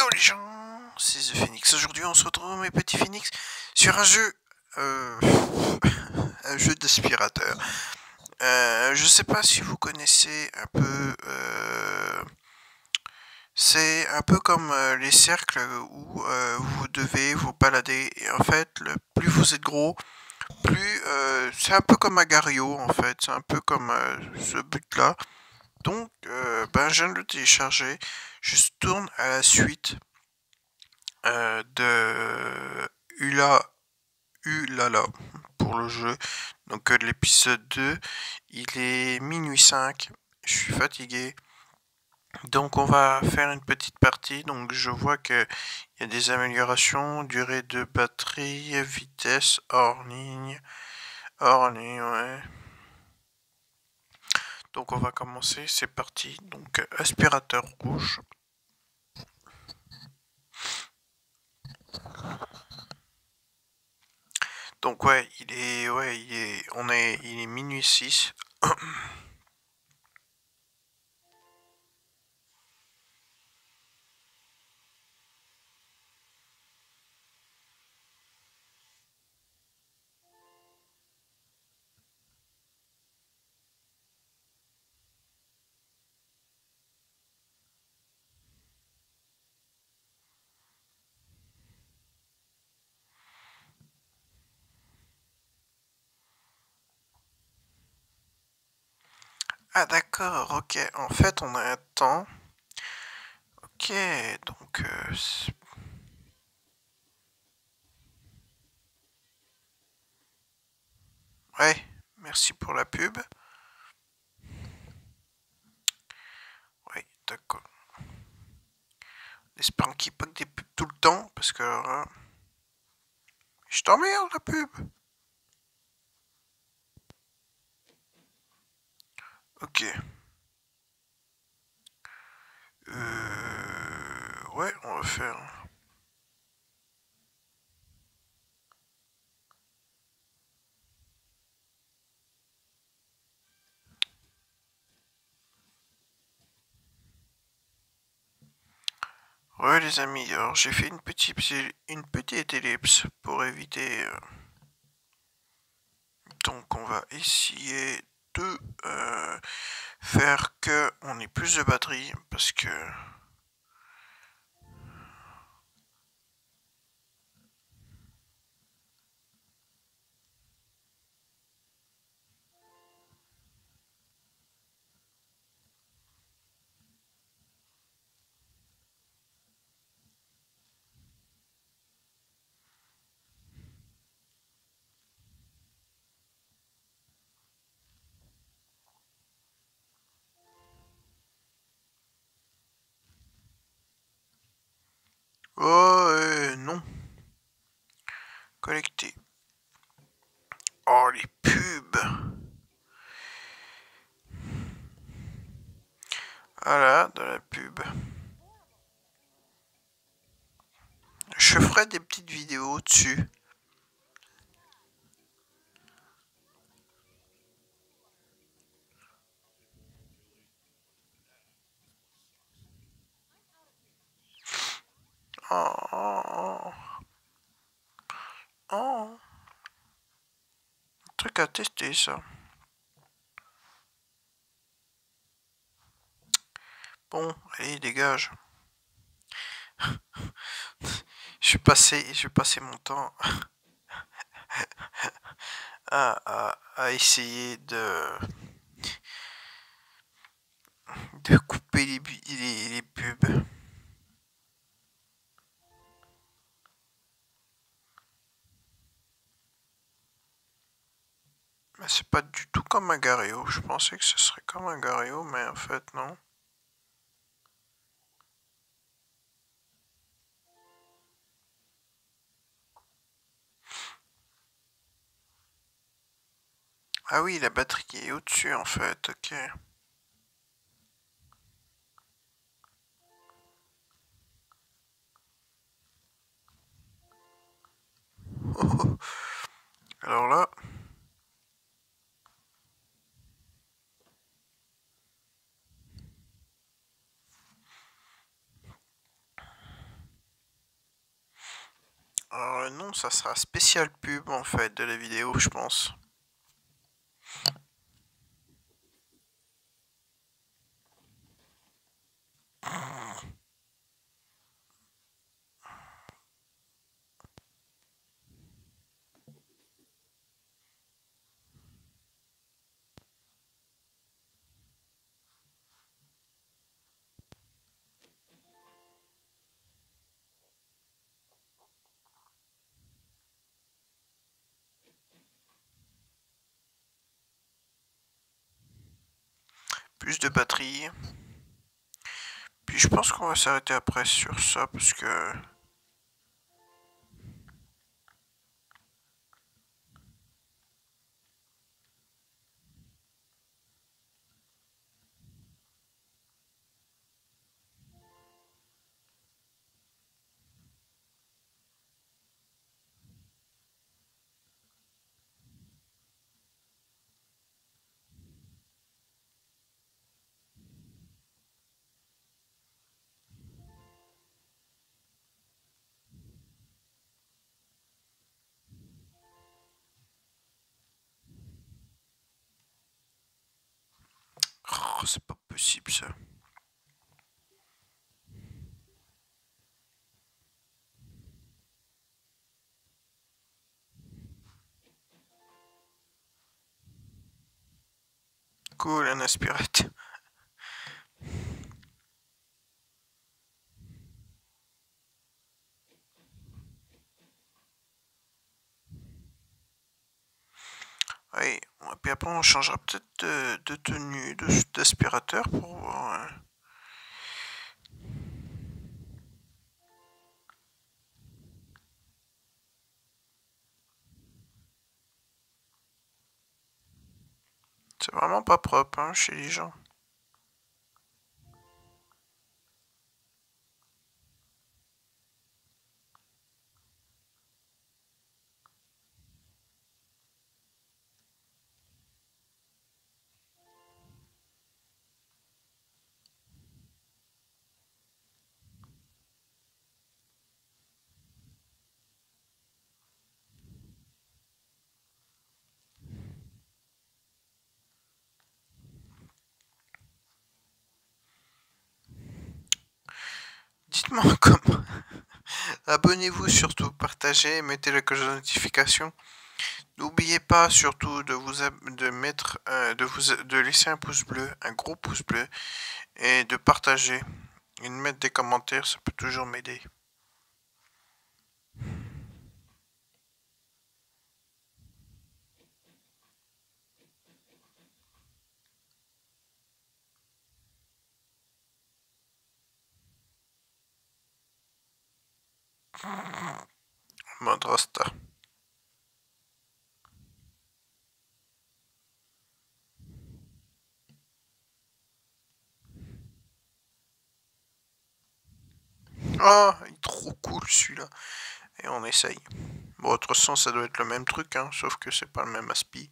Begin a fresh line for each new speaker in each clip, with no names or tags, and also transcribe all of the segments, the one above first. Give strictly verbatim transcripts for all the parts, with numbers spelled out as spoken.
Yo les gens, c'est The Phoenix. Aujourd'hui on se retrouve mes petits Phoenix sur un jeu, euh, un jeu d'aspirateur. Euh, je sais pas si vous connaissez un peu, euh, c'est un peu comme euh, les cercles où euh, vous devez vous balader. Et en fait, le, plus vous êtes gros, plus euh, c'est un peu comme Agario en fait. C'est un peu comme euh, ce but-là. Donc, euh, ben, je viens de le télécharger. Je tourne à la suite euh, de Ula Ulala pour le jeu. Donc, euh, de l'épisode deux. Il est minuit cinq. Je suis fatigué. Donc, on va faire une petite partie. Donc, je vois qu'il y a des améliorations. Durée de batterie, vitesse, hors ligne. Hors ligne, ouais. Donc, on va commencer. C'est parti. Donc, aspirateur rouge. Donc ouais, il est ouais, il est on est il est minuit six. Ah d'accord, OK. En fait, on a un temps. OK, donc euh, ouais, merci pour la pub. Ouais, d'accord. Espérons qu'il n'y ait pas que des pubs tout le temps, parce que hein, je t'emmerde la pub. OK. Euh, ouais, on va faire. Ouais les amis, alors j'ai fait une petite une petite ellipse pour éviter. Euh... Donc on va essayer de euh, faire que on ait plus de batterie parce que oh euh, non collecté. Oh les pubs. Voilà de la pub. Je ferai des petites vidéos dessus. Oh, oh, oh. Un truc à tester ça. Bon, allez dégage. Je suis passé, je vais passer mon temps à, à, à essayer de de couper les, les, les pubs. Mais c'est pas du tout comme un Gario. Je pensais que ce serait comme un Gario, mais en fait non. Ah oui, la batterie est au-dessus en fait, ok. Alors là, ça sera spécial pub en fait de la vidéo, je pense. Plus de batterie. Puis je pense qu'on va s'arrêter après sur ça parce que... Oh, c'est pas possible ça. Cool, un aspirateur. Oui, et puis après on changera peut-être de, de tenue d'aspirateur pour voir... Hein. C'est vraiment pas propre hein, chez les gens. Dites-moi comment. Abonnez-vous surtout, partagez, mettez la cloche de notification. N'oubliez pas surtout de vous de mettre euh, de vous de laisser un pouce bleu, un gros pouce bleu et de partager et de mettre des commentaires, ça peut toujours m'aider. Mode Rasta. Ah, il est trop cool celui-là. Et on essaye. Bon, de toute façon, ça doit être le même truc, hein, sauf que c'est pas le même aspi.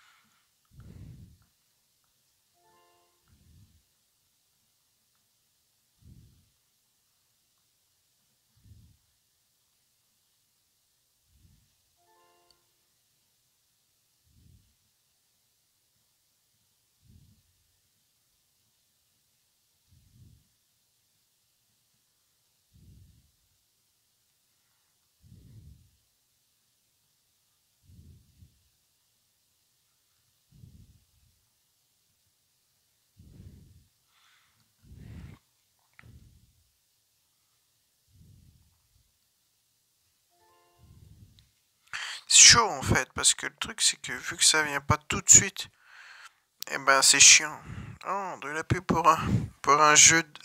C'est chaud en fait, parce que le truc c'est que vu que ça vient pas tout de suite, eh ben c'est chiant. Oh, de la pub pour un, pour un jeu de...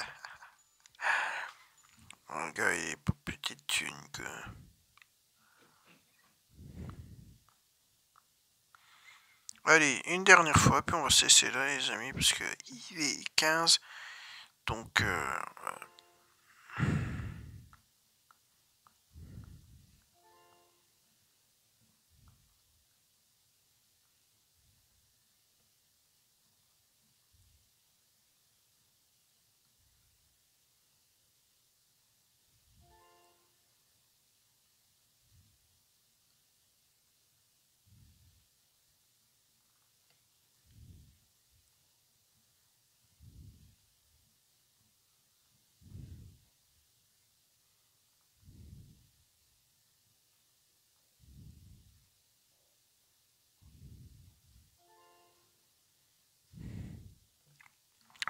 Oh, le gars il est pas petite thune que... Allez, une dernière fois, puis on va cesser là les amis, parce que il est quinze, donc... Euh,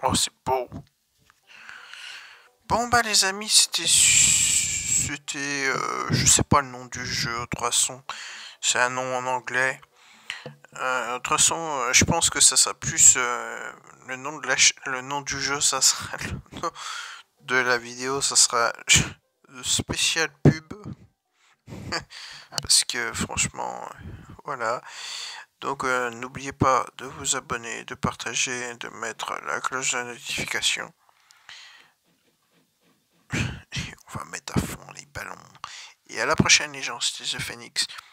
Oh, c'est beau. Bon, bah, les amis, c'était... C'était... Euh, je sais pas le nom du jeu, de toute façon. C'est un nom en anglais. Euh, de toute façon, euh, je pense que ça sera plus... Euh, le, nom de la le nom du jeu, ça sera... Le nom de la vidéo, ça sera... Spécial pub. Parce que, franchement... Voilà. Donc euh, n'oubliez pas de vous abonner, de partager, de mettre la cloche de notification. Et on va mettre à fond les ballons. Et à la prochaine les gens, c'était The Phoenix.